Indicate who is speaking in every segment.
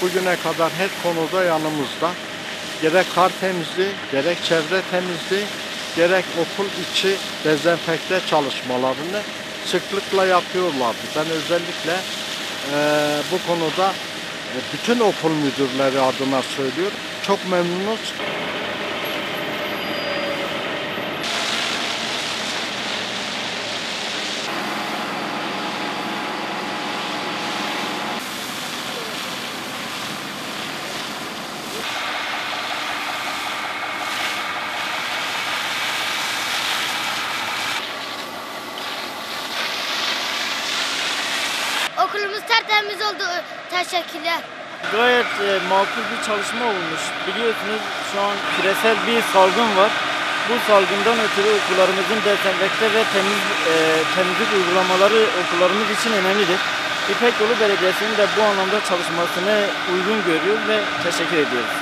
Speaker 1: bugüne kadar her konuda yanımızda. Gerek kar temizliği, gerek çevre temizliği, gerek okul içi dezenfekte çalışmalarını sıklıkla yapıyorlardı. Ben özellikle bu konuda bütün okul müdürleri adına söylüyorum. Çok memnunuz.
Speaker 2: Okulumuz tertemiz oldu. Teşekkürler.
Speaker 3: Gayet makul bir çalışma olmuş. Biliyorsunuz şu an küresel bir salgın var. Bu salgından ötürü okullarımızın dezenfekte ve temizlik uygulamaları okullarımız için önemlidir. İpek Yolu Belediyesi'nin de bu anlamda çalışmasını uygun görüyor ve teşekkür ediyoruz.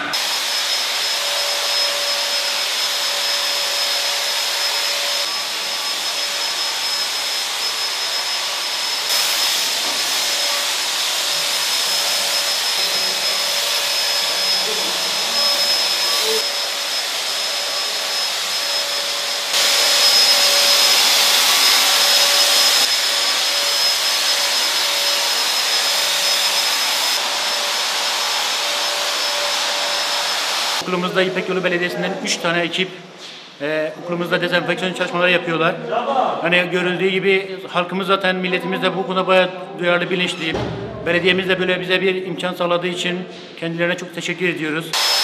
Speaker 4: Okulumuzda İpek Yolu Belediyesi'nden 3 tane ekip okulumuzda dezenfeksiyon çalışmaları yapıyorlar. Hani görüldüğü gibi halkımız zaten milletimiz de bu konuda bayağı duyarlı, bilinçli. Belediyemiz de böyle bize bir imkan sağladığı için kendilerine çok teşekkür ediyoruz.